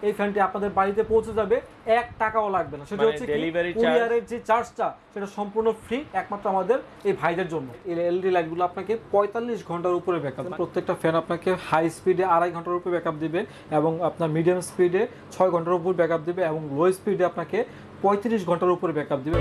এই ফ্যানটি আপনাদের বাড়িতে পৌঁছে যাবে, 1 টাকাও লাগবে না। সেটা হচ্ছে কুরিয়ারের যে চার্জটা সেটা সম্পূর্ণ ফ্রি, একমাত্র আমাদের এই ভাইদের জন্য। এই এলইডি লাইটগুলো আপনাকে 45 ঘন্টার উপরে ব্যাকআপ, প্রত্যেকটা ফ্যান আপনাকে হাই স্পিডে 2.5 ঘন্টার উপরে ব্যাকআপ দিবে, এবং আপনার মিডিয়াম স্পিডে 6 ঘন্টার উপর ব্যাকআপ দিবে, এবং লো স্পিডে আপনাকে 35 ঘন্টার উপরে ব্যাকআপ দিবে।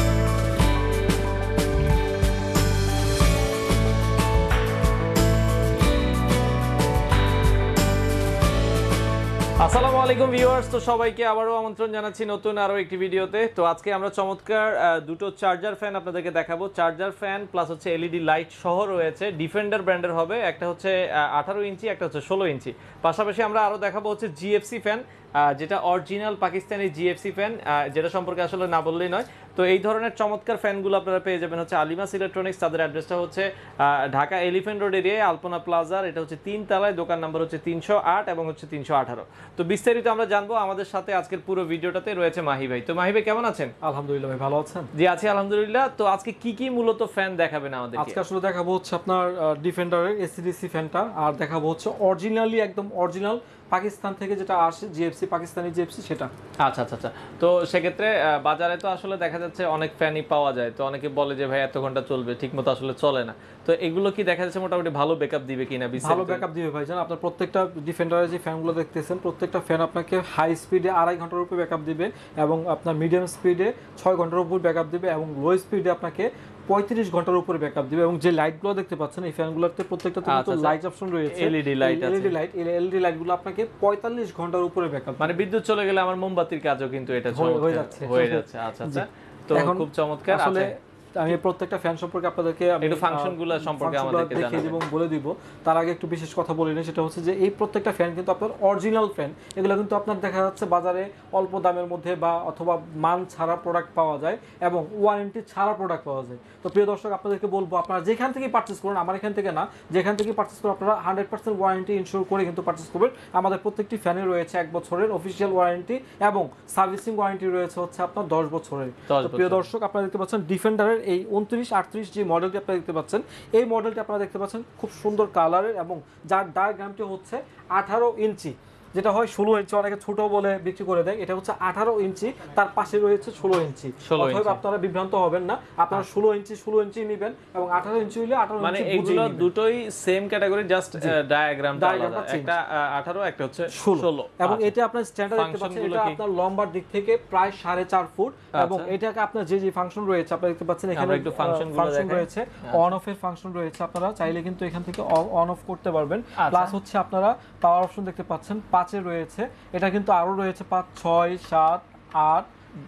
আসসালামু আলাইকুম ভিউয়ার্স, তো সবাইকে আবারও আমন্ত্রণ জানাচ্ছি নতুন আরো একটি ভিডিওতে। তো আজকে আমরা চমৎকার দুটো চার্জার ফ্যান আপনাদেরকে দেখাবো। চার্জার ফ্যান প্লাস হচ্ছে এলইডি লাইট সহ রয়েছে, ডিফেন্ডার ব্র্যান্ডের হবে। একটা হচ্ছে 18 ইঞ্চি, একটা হচ্ছে 16 ইঞ্চি। পাশাপাশি আমরা আরো দেখাবো হচ্ছে জিএফসি ফ্যান, যেটা অরিজিনাল পাকিস্তানি জিএফসি ফ্যান, যেটা সম্পর্কে আসলে না বললেই নয়। তো এই ধরনের চমৎকার ফ্যানগুলো আপনারা পেয়ে যাবেন হচ্ছে আলিমাস ইলেকট্রনিক্স। তাদের অ্যাড্রেসটা হচ্ছে ঢাকা এলিফ্যান্ট রোড এরিয়ায় আলপনা প্লাজার। এটা হচ্ছে 3 তলায়, দোকান নাম্বার হচ্ছে 308 এবং হচ্ছে 318। তো বিস্তারিত আমরা জানবো। আমাদের সাথে আজকের পুরো ভিডিওটাতে রয়েছে মাহি ভাই। তো মাহি ভাই কেমন আছেন? আলহামদুলিল্লাহ ভাই, ভালো আছেন? জি আছি আলহামদুলিল্লাহ। তো আজকে কি মূলত ফ্যান দেখাবেন আমাদের? আজকে আসলে দেখাবো হচ্ছে আপনার ডিফেন্ডারের এসিডিসি ফ্যানটা, আর দেখাবো হচ্ছে অরিজিনালি একদম অরিজিনাল পাকিস্তান থেকে যেটা আসে জিএফসি, পাকিস্তানি জিএফসি সেটা। আচ্ছা। তো সেক্ষেত্রে বাজারে তো আসলে দেখা যাচ্ছে অনেক ফ্যানই পাওয়া যায়, তো অনেকে বলে যে ভাই এত ঘন্টা চলবে, ঠিকমতো আসলে চলে না। তো এগুলো কি দেখা যাচ্ছে মোটামুটি ভালো ব্যাকআপ দিবে কিনা? ভালো ব্যাকআপ দিবে ভাইজান। আপনার প্রত্যেকটা ডিফেন্ডারের যে ফ্যানগুলো দেখতেছেন, প্রত্যেকটা ফ্যান আপনাকে হাই স্পিডে 2.5 ঘন্টার উপর ব্যাকআপ দিবে, এবং আপনার মিডিয়াম স্পিডে 6 ঘন্টার উপর ব্যাকআপ দিবে, এবং লো স্পিডে আপনাকে 35 ঘন্টার উপরে ব্যাকআপ দিবে। এবং যে লাইটগুলো দেখতে পাচ্ছেন এই ফ্যানগুলোতে প্রত্যেকটাতে কিন্তু লাইট অপশন রয়েছে, এলইডি লাইট আছে। এলইডি লাইটগুলো আপনাকে 45 ঘন্টার উপরে ব্যাকআপ, মানে বিদ্যুৎ চলে গেলে আমার মোমবাতির কাজও কিন্তু এটা হয়ে যাচ্ছে। আচ্ছা। তো খুব চমৎকার। আসলে আমি প্রত্যেকটা ফ্যান সম্পর্কে আপনাদেরকে একটু ফাংশনগুলো সম্পর্কে আমাদেরকে দেখিয়ে দিব, বলে দিব। তার আগে একটু বিশেষ কথা বলি না, সেটা হচ্ছে যে এই প্রত্যেকটা ফ্যান কিন্তু আপনার অরিজিনাল ফ্যান। এগুলো কিন্তু আপনার দেখা যাচ্ছে বাজারে অল্প দামের মধ্যে বা অথবা মান ছাড়া প্রোডাক্ট পাওয়া যায়, এবং ওয়ারেন্টি ছাড়া প্রোডাক্ট পাওয়া যায়। তো প্রিয় দর্শক, আপনাদেরকে বলবো আপনারা যেখান থেকে পারচেজ করুন, আমার এখান থেকে না, যেখান থেকে পারচেজ করুন আপনারা 100% ওয়ারেন্টি ইনশিওর করে কিন্তু পারচেজ করবেন। আমাদের প্রত্যেকটি ফ্যানে রয়েছে 1 বছরের অফিসিয়াল ওয়ারেন্টি, এবং সার্ভিসিং ওয়ারেন্টি রয়েছে হচ্ছে আপনার 10 বছরের। তো প্রিয় দর্শক, আপনারা দেখতে পাচ্ছেন ডিফেন্ডারের এই 2938 যে মডেলটি আপনারা দেখতে পাচ্ছেন, এই মডেলটি আপনারা দেখতে পাচ্ছেন খুব সুন্দর কালারের, এবং যার ডায়াগ্রামটি হচ্ছে 18 ইঞ্চি, যেটা হয় 16 ইঞ্চি, অনেকে ছোট বলে বিক্রি করে দেয়। এটা হচ্ছে 18 ইঞ্চি, তার পাশে রয়েছে 16 ইঞ্চি। অতএব আপনারা বিভ্রান্ত হবেন না, আপনারা 16 ইঞ্চি নেবেন, এবং 18 ইঞ্চি হলে 18 ইঞ্চি। মানে এগুলো দুটোই সেম ক্যাটাগরি, জাস্ট ডায়াগ্রামটা আলাদা, একটা 18 একটা হচ্ছে 16। এবং এটা আপনার স্ট্যান্ডার্ড দেখতে পাচ্ছেন, এটা আপনার লম্বার দিক থেকে প্রায় 4.5 ফুট, এবং এটাকে আপনার যে ফাংশন রয়েছে আপনারা দেখতে পাচ্ছেন, এখানে একটু ফাংশন রয়েছে, অন অফ এর ফাংশন রয়েছে। আপনারা চাইলে কিন্তু এখান থেকে অন অফ করতে পারবেন। প্লাস হচ্ছে আপনারা পাওয়ার অপশন দেখতে পাচ্ছেন 5 এ রয়েছে, এটা কিন্তু আরো রয়েছে 5, 6, 7, 8,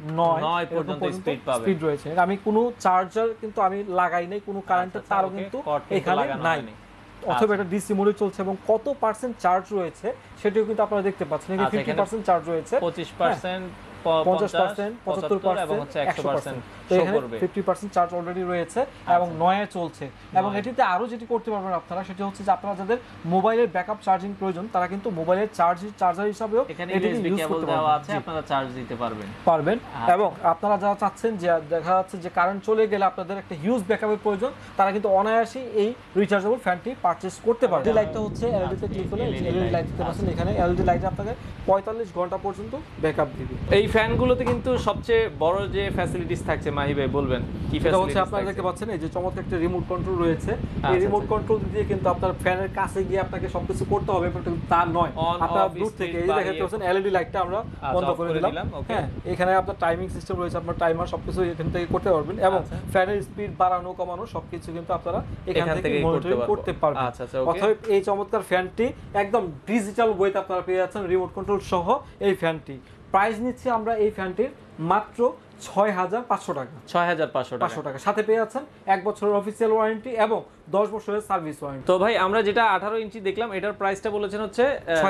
9 পর্যন্ত স্পিড রয়েছে। আমি কোনো চার্জার কিন্তু আমি লাগাই নাই, কোনো কারেন্টের তারও কিন্তু এখানে নাই। অথবা এটা ডিসি মোডে চলছে, এবং কত পার্সেন্ট চার্জ রয়েছে সেটাও কিন্তু আপনারা দেখতে পাচ্ছেন। এখানে 50% চার্জ রয়েছে, 25%, 50%, 75% এবং 100%। তো এখানে 50% চার্জ অলরেডি রয়েছে, এবং 9 চলছে। এবং এটিতে আরো যেটি করতে পারবেন আপনারা, সেটা হচ্ছে যে আপনারা যাদের মোবাইলের ব্যাকআপ চার্জিং প্রয়োজন, তারা কিন্তু মোবাইলের চার্জার হিসেবেও এটি ইউজ করতে পারবেন, আপনারা চার্জ দিতে পারবেন। এবং আপনারা যারা চাচ্ছেন যে দেখা যাচ্ছে যে কারেন্ট চলে গেলে আপনাদের একটা হিউজ ব্যাকআপের প্রয়োজন, তারা কিন্তু অনায়াসে এই রিচার্জেবল ফ্যানটি পারচেজ করতে পারবে। এই লাইটটা হচ্ছে এলইডি তে ক্লিক করলে এলইডি লাইট দিতে পাচ্ছেন। এখানে এলইডি লাইট আপনাকে 45 ঘন্টা পর্যন্ত ব্যাকআপ দিবে। এই ফ্যানগুলোতে কিন্তু সবচেয়ে বড় যে ফ্যাসিলিটিস থাকছে মাহি ভাই বলবেন কি ফ্যাসিলিটিস? এটা হচ্ছে আপনারা দেখতে পাচ্ছেন এই যে চমৎকার একটা রিমোট কন্ট্রোল রয়েছে। এই রিমোট কন্ট্রোল দিয়ে কিন্তু আপনার ফ্যানের কাছে গিয়ে আপনাকে সবকিছু করতে হবে, কিন্তু তা নয়। আপনারা দূর থেকে এই দেখতে পাচ্ছেন এলইডি লাইটটা আমরা বন্ধ করে দিলাম। হ্যাঁ, এখানে আপনার টাইমিং সিস্টেম রয়েছে, আপনার টাইমার সবকিছু এখান থেকে করতে পারবেন, এবং ফ্যানের স্পিড বাড়ানো কমানো সবকিছু কিন্তু আপনারা এখান থেকে মনিটরিং করতে পারবেন। অতএব এই চমৎকার ফ্যানটি একদম ডিজিটাল ওয়েতে আপনারা পেয়ে যাচ্ছেন রিমোট কন্ট্রোল সহ এই ফ্যানটি। প্রাইস নিচ্ছি আমরা এই ফ্যানটির মাত্র 6500 টাকা। 6500 টাকা সাথে পেয়ে যাচ্ছেন 1 বছরের অফিসিয়াল ওয়ারেন্টি এবং 10 বছরের সার্ভিস ওয়ারেন্টি। তো ভাই আমরা যেটা 18 ইঞ্চি দেখলাম, এটার প্রাইসটা বলেছেন হচ্ছে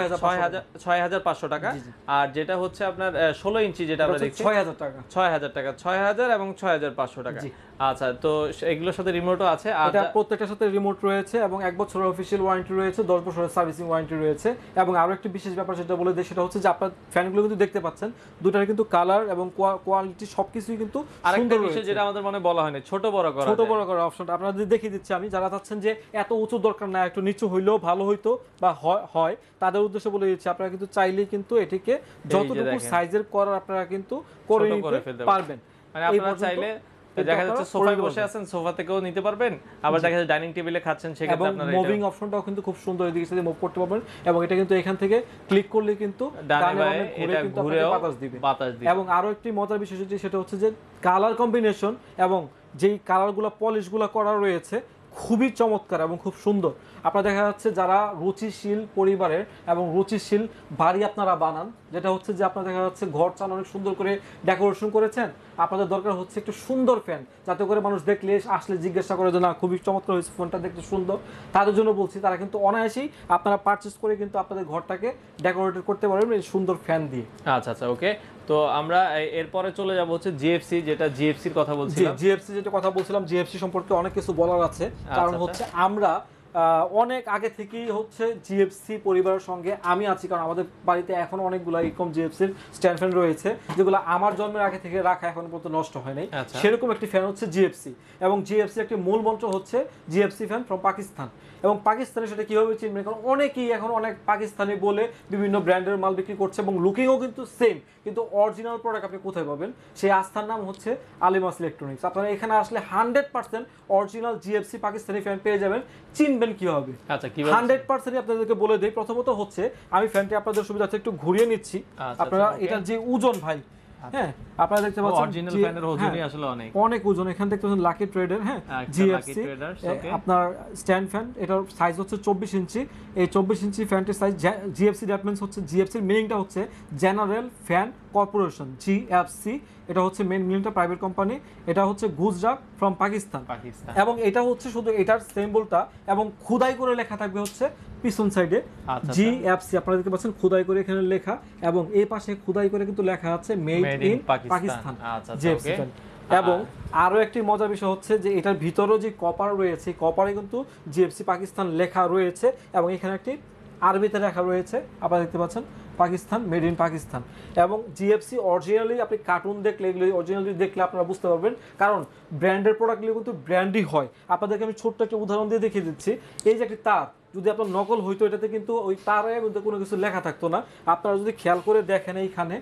6500 টাকা, আর যেটা হচ্ছে আপনার 16 ইঞ্চি যেটা আমরা দেখছি 6000 টাকা। 6000 এবং 6500 টাকা। আচ্ছা, তো এগুলোর সাথে রিমোটও আছে, আর এটা প্রত্যেকটার সাথে রিমোট রয়েছে, এবং 1 বছরের অফিসিয়াল ওয়ারেন্টি রয়েছে, 10 বছরের সার্ভিসিং ওয়ারেন্টি রয়েছে। এবং আরো একটি বিশেষ ব্যাপার যেটা বলে দেই, সেটা হচ্ছে যে আপনার ফ্যানগুলো কিন্তু দেখতে পাচ্ছেন পাচ্ছেন, দুটার কিন্তু কালার এবং কোয়ালিটি সবকিছুই কিন্তু আরেকটা বিষয় যেটা আমাদের মনে বলা হয়নি, ছোট বড় করা অপশনটা আপনাদের দেখিয়ে দিচ্ছি আমি। যারা চাচ্ছেন যে এত উঁচু দরকার না, একটু নিচু হইলেও ভালো হইতো বা হয়, তাদের উদ্দেশ্যে বলে দিচ্ছি আপনারা কিন্তু চাইলেই কিন্তু এটিকে যতটুকু সাইজের করার আপনারা কিন্তু করে নিতে পারবেন। মানে আপনারা চাইলে দেখা যাচ্ছে সোফায় বসে আছেন, সোফা থেকেও নিতে পারবেন, আবার দেখা যাচ্ছে ডাইনিং টেবিলে খাচ্ছেন, সেক্ষেত্রে আপনারা মুভিং অপশনটাও কিন্তু খুব সুন্দর, এদিকে সাইডে মুভ করতে পারবেন এবং এটা কিন্তু এখান থেকে ক্লিক করলে কিন্তু ডানে বামে ঘুরে কিন্তু আপনাকে বাতাস দিবে। এবং আরো একটি মজার বিষয় সেটা হচ্ছে যে কালার কম্বিনেশন এবং যেই কালারগুলো পলিশগুলো করা রয়েছে খুবই চমৎকার এবং খুব সুন্দর। আপনারা দেখা যাচ্ছে যারা রুচিশীল পরিবারের এবং রুচিশীল বাড়ি আপনারা বানান, যেটা হচ্ছে যে আপনারা দেখা যাচ্ছে ঘর চান অনেক সুন্দর করে ডেকোরেশন করেছেন, আপনাদের দরকার হচ্ছে একটু সুন্দর ফ্যান, যাতে করে মানুষ দেখলে আসলে জিজ্ঞাসা করে যে না খুবই চমৎকার হয়েছে ফোনটা, দেখতে সুন্দর। তাদের জন্য বলছি তারা কিন্তু অনায়াসেই আপনারা পারচেজ করে কিন্তু আপনাদের ঘরটাকে ডেকোরেট করতে পারবেন এই সুন্দর ফ্যান দিয়ে। আচ্ছা ওকে। তো আমরা এরপরে চলে যাব হচ্ছে জিএফসি, যেটা জিএফসির কথা বলছিলাম। জিএফসি যেটা কথা বলছিলাম, জিএফসি সম্পর্কে অনেক কিছু বলার আছে, কারণ হচ্ছে আমরা অনেক আগে থেকেই হচ্ছে জিএফসি পরিবারের সঙ্গে আমি আছি, কারণ আমাদের বাড়িতে এখন অনেকগুলো এরকম জিএফসির স্ট্যান্ড ফ্যান রয়েছে যেগুলো আমার জন্মের আগে থেকে রাখা, এখন পর্যন্ত নষ্ট হয় নাই। সেরকম একটি ফ্যান হচ্ছে জিএফসি, এবং জিএফসি একটি মূল মন্ত্র হচ্ছে জিএফসি ফ্যান ফ্রম পাকিস্তান। এবং পাকিস্তানে সেটা কীভাবে চিনবেন, কারণ অনেকেই এখন অনেক পাকিস্তানি বলে বিভিন্ন ব্র্যান্ডের মাল বিক্রি করছে এবং লুকিংও কিন্তু সেম, কিন্তু অরিজিনাল প্রোডাক্ট আপনি কোথায় পাবেন? সেই আস্থার নাম হচ্ছে আলিমাস ইলেকট্রনিক্স। আপনারা এখানে আসলে 100% অরিজিনাল জিএফসি পাকিস্তানি ফ্যান পেয়ে যাবেন। চিনবেন কি হবে? আচ্ছা, 100% আপনাদেরকে বলে দেই। প্রথমত হচ্ছে আমি ফ্যানটি আপনাদের সুবিধার্থে একটু ঘুরিয়ে নিচ্ছি। আপনারা এটার যে ওজন ভাই, হ্যাঁ আপনারা দেখতে পাচ্ছেন অরিজিনাল ফ্যানের ওজনই আসলে অনেক ওজন। এখানে দেখতে পাচ্ছেন লাকি ট্রেডার, হ্যাঁ জিএফসি আপনার স্ট্যান্ড ফ্যান, এটার সাইজ হচ্ছে 24 ইঞ্চি। এই 24 ইঞ্চি ফ্যানটির সাইজ জিএফসি, দ্যাট মিন্স হচ্ছে জিএফসির মিনিংটা হচ্ছে জেনারেল ফ্যান কর্পোরেশন, জিএফসি। এটা হচ্ছে মেন মিনিংটা, প্রাইভেট কোম্পানি। এটা হচ্ছে গুজরাট ফ্রম পাকিস্তান। এবং এটা হচ্ছে শুধু এটার সিম্বলটা এবং খোদাই করে লেখা থাকবে হচ্ছে পিছন সাইডে জিএফসি, আপনারা দেখতে পাচ্ছেন খোদাই করে এখানে লেখা, এবং এই পাশে খোদাই করে কিন্তু লেখা আছে made in Pakistan GFC fan. এবং আরো একটি মজার বিষয় হচ্ছে যে এটার ভিতরেও যে কপার রয়েছে, কপারে কিন্তু জিএফসি পাকিস্তান লেখা রয়েছে, এবং এখানে একটি আরবিতে লেখা রয়েছে আপনারা দেখতে পাচ্ছেন পাকিস্তান, মেড ইন পাকিস্তান। এবং জিএফসি অরিজিনালি আপনি কার্টুন দেখলে, এগুলো অরিজিনালি দেখলে আপনারা বুঝতে পারবেন, কারণ ব্র্যান্ডের প্রোডাক্টগুলো কিন্তু ব্র্যান্ডই হয়। আপনাদেরকে আমি ছোট্ট একটা উদাহরণ দিয়ে দেখিয়ে দিচ্ছি। এই যে একটি তার যদি আপনার নকল হইতো, এটাতে কিন্তু ওই তারে কিন্তু কোনো কিছু লেখা থাকতো না। আপনারা যদি খেয়াল করে দেখেন, এইখানে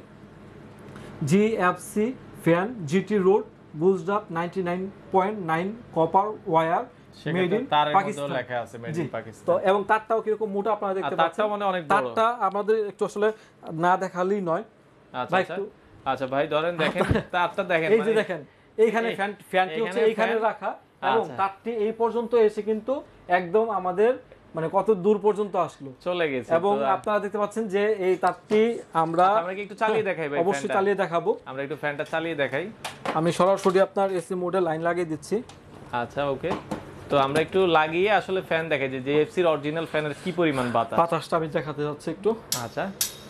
GFC fan GT road Gujrat 99.9 copper wire made in Pakistan লেখা আছে, মেড ইন পাকিস্তান। তো এবং তারটাও কিরকম মোটা আপনারা দেখতে পাচ্ছেন, তারটা মানে অনেক বড়। তারটা আমাদের একটু আসলে না দেখালেই নয়। আচ্ছা ভাই ধরেন দেখেন তারটা দেখেন, এই যে দেখেন এইখানে ফ্যানটি হচ্ছে এইখানে রাখা, এবং তারটি এই পর্যন্ত এসে কিন্তু একদম আমাদের মানে কত দূর পর্যন্ত আসলো, চলে গেছে। এবং আপনারা দেখতে পাচ্ছেন যে এই তারটি আমরা কি একটু চালিয়ে দেখাই ভাই? অবশ্যই চালিয়ে দেখাবো। আমরা একটু ফ্যানটা চালিয়ে দেখাই। আমি সরাসরি আপনার এসি মোডে লাইন লাগিয়ে দিচ্ছি। আচ্ছা ওকে। তো আমরা একটু লাগিয়ে আসলে ফ্যান দেখাই যে জিএফসির অরিজিনাল ফ্যানের কি পরিমাণ বাতাসটা আমি দেখাতে যাচ্ছি একটু। আচ্ছা,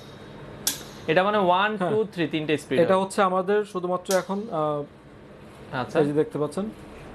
এটা মানে 1 2 3 তিনটে স্পিড। এটা হচ্ছে আমাদের শুধুমাত্র এখন আচ্ছা এই যে দেখতে পাচ্ছেন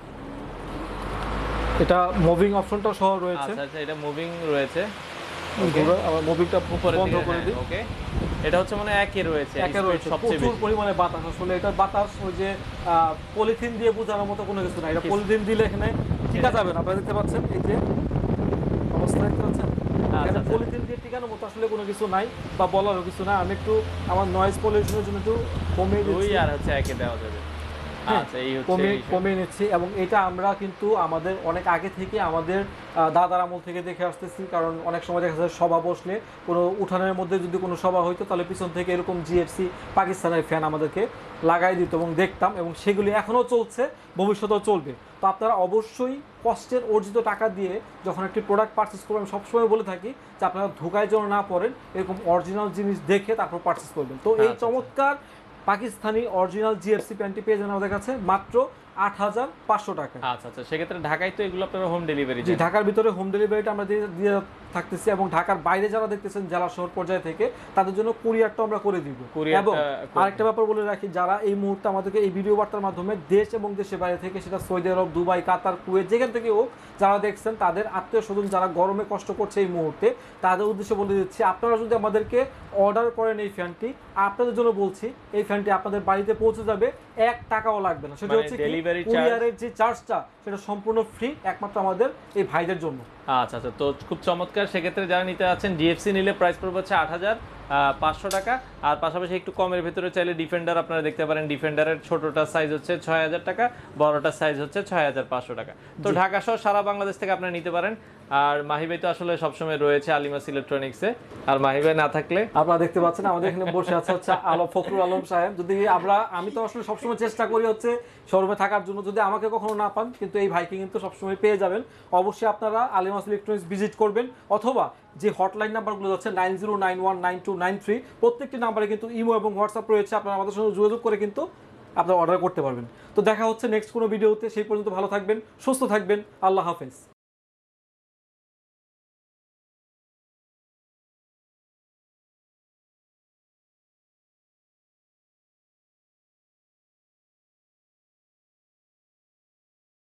এটা মুভিং অপশনটা সহ রয়েছে। আচ্ছা এটা মুভিং রয়েছে। ওকে, আবার মুভিংটা বন্ধ করে দিই। ওকে, এটা হচ্ছে মানে একই রয়েছে সবচেয়ে প্রচুর পরিমাণে বাতাস। আসলে এটা বাতাস ওই যে পলিথিন দিয়ে বোঝানোর মতো কোনো কিছু না। এটা পলিথিন দিলে এখানে টিকা যাবে না। আপনারা দেখতে পাচ্ছেন এই যে অবস্থা দেখতে পাচ্ছেন, এখানে পলিথিন দিয়ে টিকানোর মতো আসলে কোনো কিছু নাই বা বলারও কিছু না। আমি একটু আমার নয়েজ পলিউশনের জন্য একটু কমিয়ে দিচ্ছি, আর হচ্ছে একে দেওয়া যাবে। আচ্ছা এই হচ্ছে কমিয়ে নিচ্ছি। এবং এটা আমরা কিন্তু আমাদের অনেক আগে থেকে আমাদের দাদার আমল থেকে দেখে আসতেছি, কারণ অনেক সময় দেখা যায় সভা বসলে কোনো উঠানের মধ্যে যদি কোনো সভা হইতো, তাহলে পিছন থেকে এরকম জিএফসি পাকিস্তানের ফ্যান আমাদেরকে লাগাই দিত এবং দেখতাম, এবং সেগুলি এখনও চলছে, ভবিষ্যতেও চলবে। তো আপনারা অবশ্যই কষ্টের অর্জিত টাকা দিয়ে যখন একটি প্রোডাক্ট পারচেস করবেন, আমি সবসময় বলে থাকি যে আপনারা ধোকায় যেন না পড়েন, এরকম অরিজিনাল জিনিস দেখে তারপর পারচেস করবেন। তো এই চমৎকার পাকিস্তানি অরিজিনাল জিএফসি প্যান্টটি পেয়ে যান আমাদের কাছে মাত্র 8,500 টাকা। আচ্ছা আচ্ছা, সেক্ষেত্রে ঢাকায় তো এগুলো আপনারা হোম ডেলিভারি জি, ঢাকার ভিতরে হোম ডেলিভারিটা আমরা দিয়ে থাকতেছি, এবং ঢাকার বাইরে যারা দেখতেছেন জেলা শহর পর্যায়ে থেকে তাদের জন্য কুরিয়ারটা আমরা করে দিব। এবং আরেকটা ব্যাপার বলে রাখি, যারা এই মুহূর্তে আমাদেরকে এই ভিডিও বার্তার মাধ্যমে দেশ এবং দেশের বাইরে থেকে, সেটা Saudi Arab, Dubai, Qatar, Kuwait, যেখান থেকে হোক যারা দেখছেন, তাদের আত্মীয় স্বজন যারা গরমে কষ্ট করছে এই মুহূর্তে, তাদের উদ্দেশ্যে বলে দিচ্ছি, আপনারা যদি আমাদেরকে অর্ডার করেন এই ফ্যানটি, আপনাদের জন্য বলছি এই ফ্যানটি আপনাদের বাড়িতে পৌঁছে যাবে, 1 টাকাও লাগবে না। সেটা হচ্ছে কুরিয়ারের যে চার্জটা সেটা সম্পূর্ণ ফ্রি, একমাত্র আমাদের এই ভাইদের জন্য। আচ্ছা আচ্ছা, তো খুব চমৎকার। সেক্ষেত্রে যারা নিতে আছেন ডিএফসি নিলে প্রাইস পড়বে হচ্ছে 8,500 টাকা। আর পাশাপাশি একটু কমের ভিতরে চাইলে ডিফেন্ডার আপনারা দেখতে পারেন, ডিফেন্ডারের ছোটটার সাইজ হচ্ছে 6,000 টাকা, বড়টার সাইজ হচ্ছে 6,500 টাকা। তো ঢাকা সহ সারা বাংলাদেশ থেকে আপনারা নিতে পারেন। আর মাহি ভাই তো আসলে সবসময় রয়েছে আলিমাস ইলেকট্রনিক্সে, আর মাহি ভাই না থাকলে আপনারা দেখতে পাচ্ছেন আমাদের এখানে বসে আছে হচ্ছে ফখরুল আলম সাহেব। যদি আমি তো আসলে সবসময় চেষ্টা করি হচ্ছে শোরুমে থাকার জন্য, যদি আমাকে কখনো না পান, কিন্তু এই ভাইকে কিন্তু সবসময় পেয়ে যাবেন। অবশ্যই আপনারা আলিমাস ইলেকট্রনিক্স ভিজিট করবেন, অথবা যে হটলাইন নাম্বারগুলো যাচ্ছে 90919293, প্রত্যেকটি নাম্বারে কিন্তু ইমো এবং হোয়াটসঅ্যাপ রয়েছে, আপনারা আমাদের সঙ্গে যোগাযোগ করে কিন্তু আপনারা অর্ডার করতে পারবেন। তো দেখা হচ্ছে নেক্সট কোনো ভিডিওতে, সেই পর্যন্ত ভালো থাকবেন, সুস্থ থাকবেন, আল্লাহ হাফেজ।